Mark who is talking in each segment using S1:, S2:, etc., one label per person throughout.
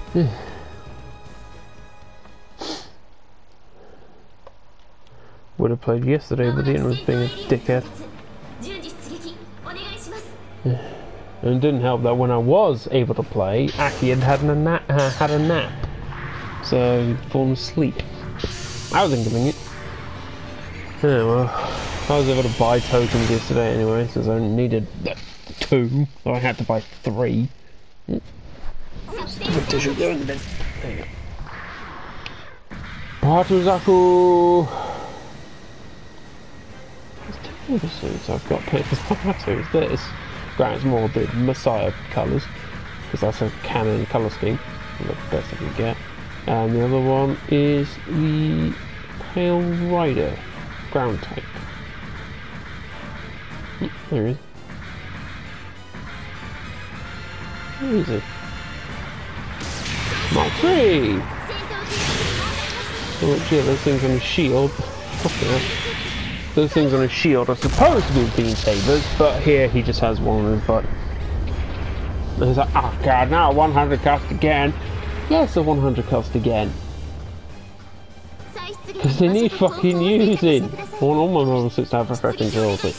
S1: Would have played yesterday, but Ian was being a dickhead. And it didn't help that when I was able to play, Aki had a nap. So he'd fallen asleep. I was inconvenient. Yeah, well, I was able to buy tokens yesterday anyway, since I only needed 2, so I had to buy 3. Stupid tissue doing this. There you go. Batuzaku! There's 2 episodes I've got picked. Batu is this. Granted, it's more the Messiah colours, because that's a canon colour scheme. The best I can get. And the other one is the Pale Rider ground type. There he is. Where is he? Mark 3! Oh, yeah, those things on his shield. Those things on his shield are supposed to be beam sabers, but here he just has one on his butt. And he's like, oh god, now 100 cost again. Yes, a 100 cost again. Because they need fucking using. I want all my level 6 to have refreshing durability.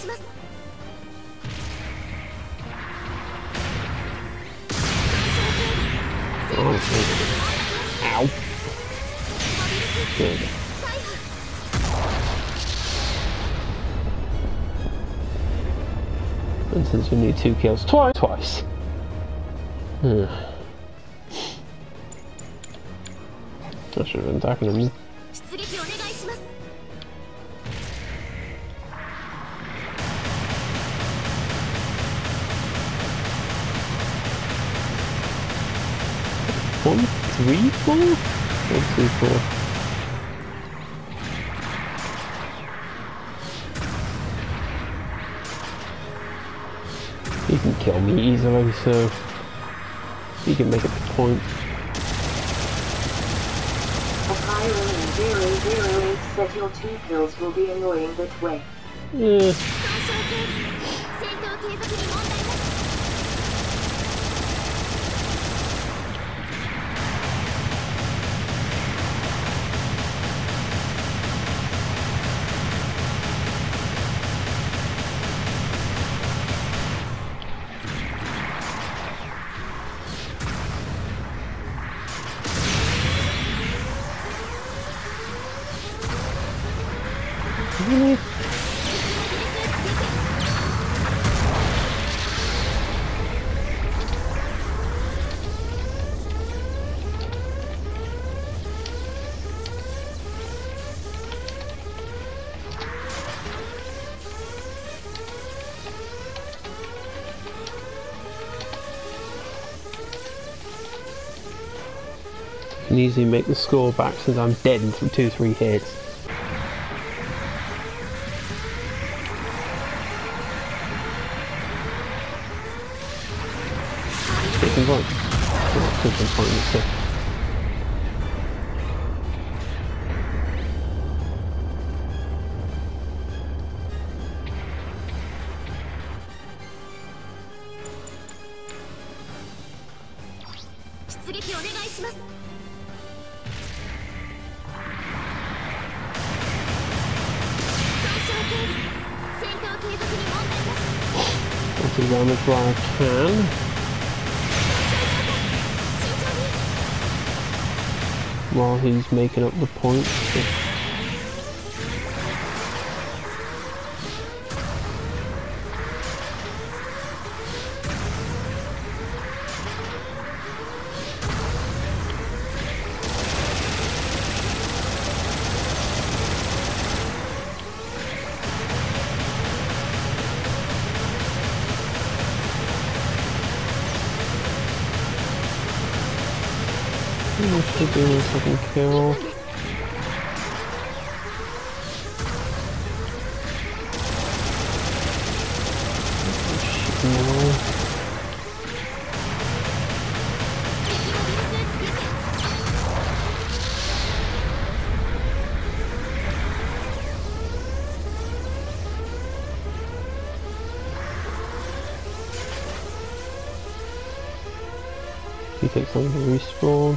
S1: Ow. There we go. And since we need 2 kills twice. I should have been attacking him. One, 3, 4? 1, 2, 4. He can kill me easily, so he can make it the point.
S2: Pyro 008 said your 2 kills will be annoying that way.
S1: Yeah. Really? I can easily make the score back since I'm dead in 2-3 hits. Point. Oh, I'll do damage while I can. While he's making up the points. Should be a second kill. You take something to respawn.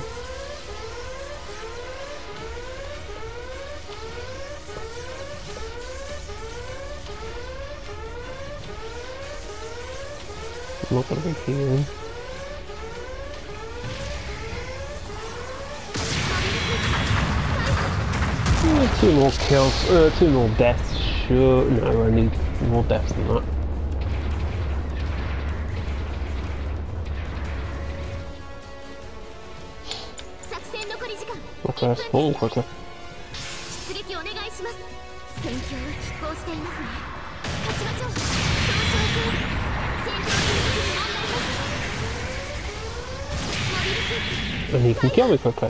S1: I'm not gonna be healing. Two more kills, 2 more deaths, sure. No, I need more deaths than that. Okay, spawn quicker. And he can kill me quicker.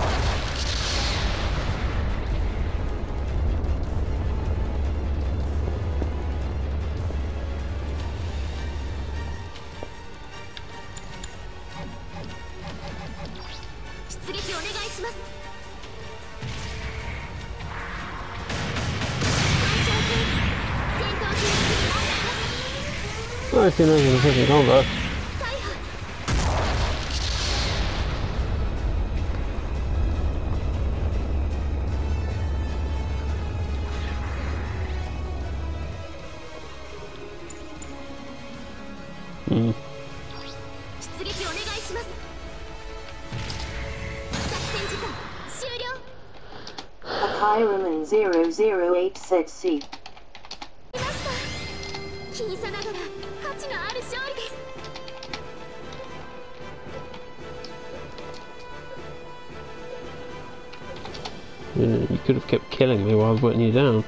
S1: I see nothing in the second combat.
S2: Highland 0086C.
S1: Yeah, you could have kept killing me while I was putting you down.